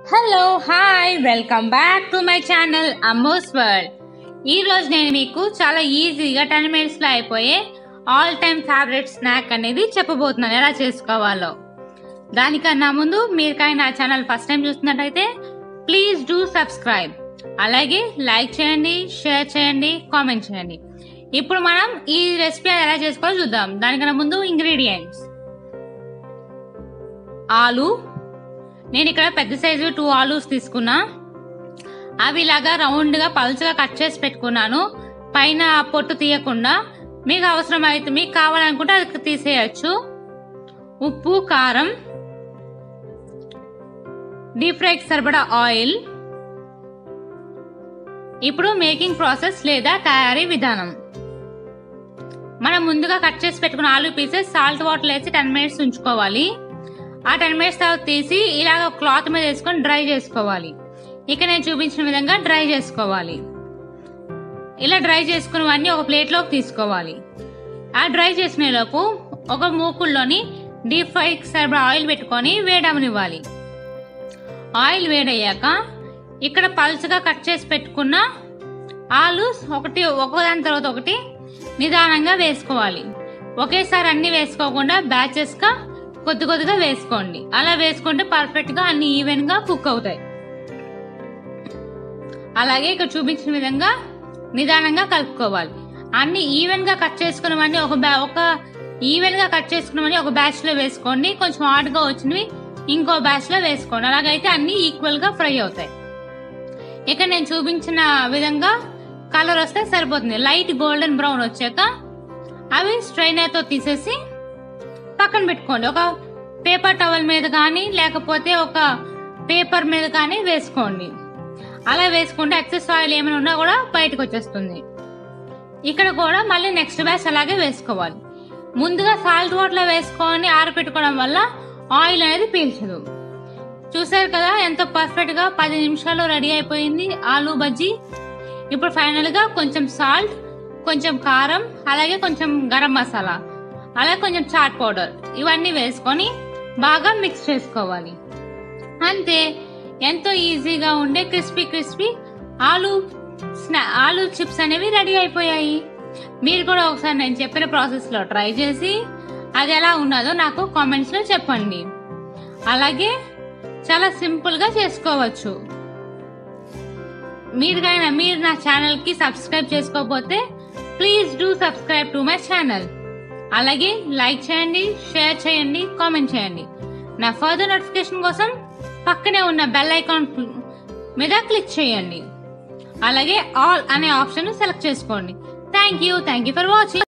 Hello hi welcome back to my channel Ammo's World. ఈ రోజు నేను మీకు చాలా ఈజీగా 10 minutes లో అయిపోయే ఆల్ టైమ్ ఫేవరెట్ స్నాక్ అనేది చెప్పబోతున్నాను ఎలా చేసుకోవాలో. దానికన్నా ముందు మీరు కానీ నా ఛానల్ ఫస్ట్ టైం చూస్తున్నట్టయితే ప్లీజ్ డూ సబ్స్క్రైబ్, అలాగే లైక్ చేయండి, షేర్ చేయండి, కామెంట్ చేయండి. ఇప్పుడు మనం ఈ రెసిపీ ఎలా చేసుకోవాలో చూద్దాం. దానికన్నా ముందు ఇంగ్రీడియంట్స్: ఆలు, నేను ఇక్కడ పెద్ద సైజు 2 ఆలూస్ తీసుకున్నా. అవి ఇలాగా రౌండ్గా పలుచగా కట్ చేసి పెట్టుకున్నాను, పైన పొట్టు తీయకుండా. మీకు అవసరం అయితే మీకు కావాలనుకుంటే అది తీసేయచ్చు. ఉప్పు, కారం, డీప్ ఫ్రైకి సరిపడా ఆయిల్. ఇప్పుడు మేకింగ్ ప్రాసెస్ లేదా తయారీ విధానం. మనం ముందుగా కట్ చేసి పెట్టుకున్న ఆలూ పీసెస్ సాల్ట్ వాటర్ వేసి 10 minutes ఉంచుకోవాలి. ఆ 10 minutes తర్వాత తీసి ఇలాగ క్లాత్ మీద వేసుకొని డ్రై చేసుకోవాలి. ఇక నేను చూపించిన విధంగా డ్రై చేసుకోవాలి. ఇలా డ్రై చేసుకున్నవన్నీ ఒక ప్లేట్లోకి తీసుకోవాలి. ఆ డ్రై చేసుకునే లోపు ఒక మూకుల్లోని డీప్ ఫ్రైకి సరిపడా ఆయిల్ పెట్టుకొని వేడవనివ్వాలి. ఆయిల్ వేడయ్యాక ఇక్కడ పల్చగా కట్ చేసి పెట్టుకున్న ఆలు ఒకదాని తర్వాత ఒకటి నిదానంగా వేసుకోవాలి. ఒకేసారి అన్ని వేసుకోకుండా బ్యాచెస్గా కొద్ది కొద్దిగా వేసుకోండి. అలా వేసుకుంటే పర్ఫెక్ట్ గా అన్ని ఈవెన్ గా కుక్ అవుతాయి. అలాగే ఇక్కడ చూపించిన విధంగా నిదానంగా కలుపుకోవాలి. అన్ని ఈవెన్ గా కట్ చేసుకున్నవన్నీ ఒక ఈవెన్ గా కట్ చేసుకున్నవన్నీ ఒక బ్యాచ్ లో వేసుకోండి. కొంచెం హాట్ గా వచ్చినవి ఇంకో బ్యాచ్ లో వేసుకోండి. అలాగైతే అన్ని ఈక్వల్ గా ఫ్రై అవుతాయి. ఇక నేను చూపించిన విధంగా కలర్ వస్తే సరిపోతుంది. లైట్ గోల్డెన్ బ్రౌన్ వచ్చాక అవి స్ట్రైనర్ తో తీసేసి పక్కన పెట్టుకోండి. ఒక పేపర్ టవల్ మీద కానీ లేకపోతే ఒక పేపర్ మీద కానీ వేసుకోండి. అలా వేసుకుంటే ఎక్సెస్ ఆయిల్ ఏమైనా ఉన్నా కూడా బయటకు వచ్చేస్తుంది. ఇక్కడ కూడా మళ్ళీ నెక్స్ట్ బ్యాచ్ అలాగే వేసుకోవాలి. ముందుగా సాల్ట్ వాటర్లో వేసుకొని ఆరబెట్టుకోవడం వల్ల ఆయిల్ అనేది పీల్చదు. చూసారు కదా ఎంతో పర్ఫెక్ట్ గా 10 నిమిషాల్లో రెడీ అయిపోయింది ఆలూ బజ్జీ. ఇప్పుడు ఫైనల్ గా కొంచెం సాల్ట్, కొంచెం కారం, అలాగే కొంచెం గరం మసాలా, అలాగే కొంచెం చాట్ పౌడర్ ఇవన్నీ వేసుకొని బాగా మిక్స్ చేసుకోవాలి. అంతే, ఎంతో ఈజీగా ఉండే క్రిస్పీ ఆలూ చిప్స్ అనేవి రెడీ అయిపోయాయి. మీరు కూడా ఒకసారి నేను చెప్పిన ప్రాసెస్ లో ట్రై చేసి అది ఎలా ఉన్నదో నాకు కామెంట్స్ లో చెప్పండి. అలాగే చాలా సింపుల్ గా చేసుకోవచ్చు. మీరు నా ఛానల్ కి సబ్స్క్రైబ్ చేసుకోకపోతే please do subscribe to my channel. అలాగే లైక్ చేయండి, షేర్ చేయండి, కామెంట్ చేయండి. నా ఫర్దర్ నోటిఫికేషన్ కోసం పక్కనే ఉన్న బెల్ ఐకాన్ మీద క్లిక్ చేయండి. అలాగే ఆల్ అనే ఆప్షన్ సెలెక్ట్ చేసుకోండి. Thank you for watching.